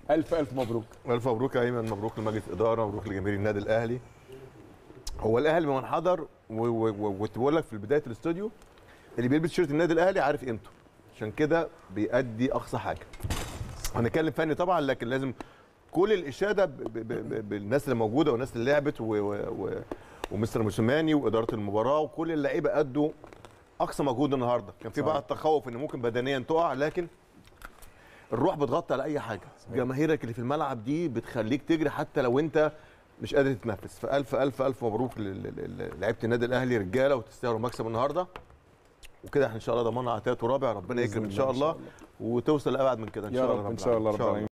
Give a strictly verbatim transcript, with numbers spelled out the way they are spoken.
الف الف مبروك. الف مبروك يا ايمن، مبروك لمجلس الاداره، مبروك لجماهير النادي الاهلي. هو الاهلي من حضر وتقول لك في بدايه الاستوديو اللي بيلبس شيرت النادي الاهلي عارف قيمته، عشان كده بيأدي اقصى حاجه. هنتكلم فني طبعا، لكن لازم كل الاشاده بالناس اللي موجوده والناس اللي لعبت ومستر موسيماني واداره المباراه وكل اللعيبه ادوا اقصى مجهود النهارده. كان في بعض التخوف ان ممكن بدنيا تقع، لكن الروح بتغطي على اي حاجه. جماهيرك اللي في الملعب دي بتخليك تجري حتى لو انت مش قادر تتنفس. فالف الف الف مبروك لعيبه النادي الاهلي رجاله، وتستاهلوا المكسب النهارده. وكده احنا ان شاء الله ضمننا على ثالث ورابع، ربنا يكرم ان شاء الله وتوصل لابعد من كده ان شاء الله. ان شاء الله رب العالمين.